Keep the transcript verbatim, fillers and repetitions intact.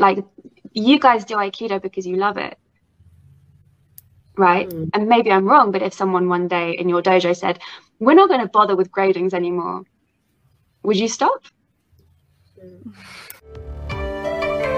like you guys do Aikido because you love it, right? Mm. And maybe I'm wrong, but if someone one day in your dojo said, we're not going to bother with gradings anymore, would you stop?